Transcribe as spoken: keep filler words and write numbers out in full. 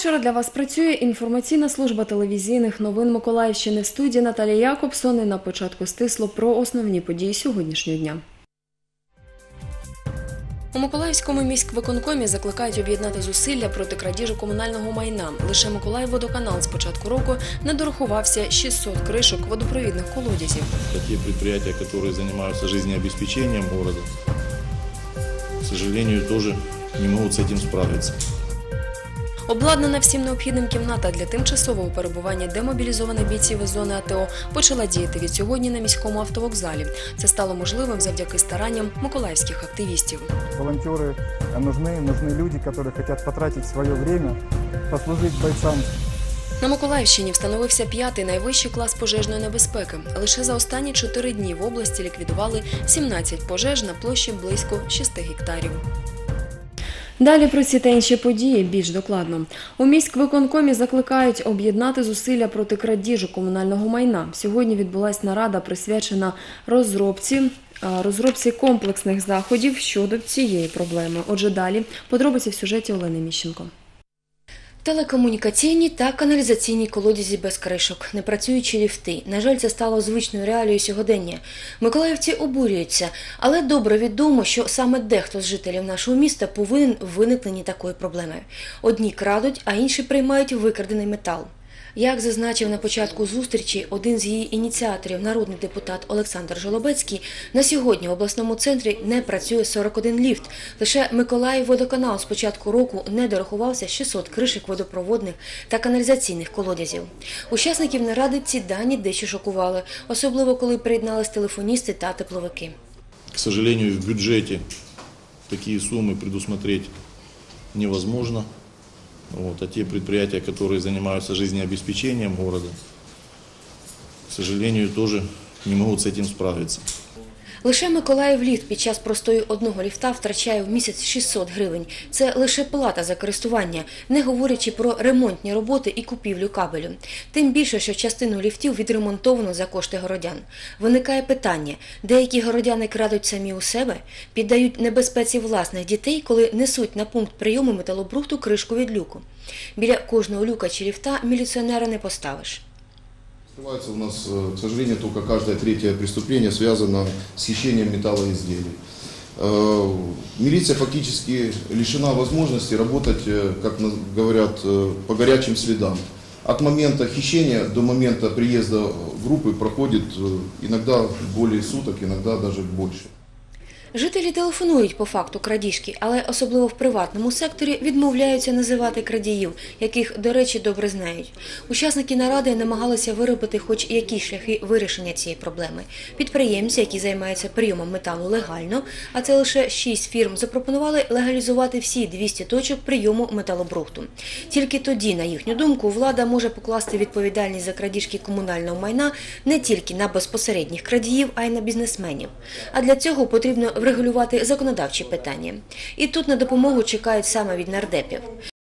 вечора для вас працює інформаційна служба телевізійних новин Миколаївщини. В студії Наталія Якобсон. І на початку стисло про основні події сьогоднішнього дня. У Миколаївському міськвиконкомі закликають об'єднати зусилля проти крадіжок комунального майна. Лише Миколаївводоканал з початку року не дорахувався шістсот кришок водопровідних колодязів. Це ті підприємства, які займаються життєобезпеченням міста, к сожалению, теж не можуть з цим справитися. Обладнана всім необхідним кімната для тимчасового перебування демобілізованих бійців із зони АТО почала діяти від сьогодні на міському автовокзалі. Це стало можливим завдяки старанням миколаївських активістів. Волонтери нужны, нужны люди, які хочуть потратити своє час, послужити бойцям. На Миколаївщині встановився п'ятий найвищий клас пожежної небезпеки. Лише за останні чотири дні в області ліквідували сімнадцять пожеж на площі близько шести гектарів. Далі про ці та інші події більш докладно. У міськвиконкомі закликають об'єднати зусилля проти крадіжок комунального майна. Сьогодні відбулася нарада, присвячена розробці, розробці комплексних заходів щодо цієї проблеми. Отже, далі подробиці в сюжеті Олени Міщенко. Телекомунікаційні та каналізаційні колодязі без кришок, непрацюючі ліфти. На жаль, це стало звичною реалією сьогодення. Миколаївці обурюються, але добре відомо, що саме дехто з жителів нашого міста повинен в виникненні такої проблеми. Одні крадуть, а інші приймають викрадений метал. Як зазначив на початку зустрічі один з її ініціаторів, народний депутат Олександр Жолобецький, на сьогодні в обласному центрі не працює сорок один ліфт. Лише Миколаївводоканал з початку року не дорахувався шістсот кришок водопроводних та каналізаційних колодязів. Учасників наради ці дані дещо шокували, особливо коли приєднались телефоністи та тепловики. К сожалению, в бюджеті такі суми предусмотреть невозможно. Вот, а те предприятия, которые занимаются жизнеобеспечением города, к сожалению, тоже не могут с этим справиться. Лише Миколаївліфт під час простою одного ліфта втрачає в місяць шістсот гривень. Це лише плата за користування, не говорячи про ремонтні роботи і купівлю кабелю. Тим більше, що частину ліфтів відремонтовано за кошти городян. Виникає питання, деякі городяни крадуть самі у себе, піддають небезпеці власних дітей, коли несуть на пункт прийому металобрухту кришку від люку. Біля кожного люка чи ліфта міліціонера не поставиш. Открывается у нас, к сожалению, только каждое третье преступление связано с хищением металлоизделий. Милиция фактически лишена возможности работать, как говорят, по горячим следам. От момента хищения до момента приезда группы проходит иногда более суток, иногда даже больше. Жителі телефонують по факту крадіжки, але особливо в приватному секторі відмовляються називати крадіїв, яких, до речі, добре знають. Учасники наради намагалися виробити хоч якісь шляхи вирішення цієї проблеми. Підприємці, які займаються прийомом металу легально, а це лише шість фірм, запропонували легалізувати всі двісті точок прийому металобрухту. Тільки тоді, на їхню думку, влада може покласти відповідальність за крадіжки комунального майна не тільки на безпосередніх крадіїв, а й на бізнесменів. А для цього потрібно врегулювати законодавчі питання. І тут на допомогу чекають саме від нардепів.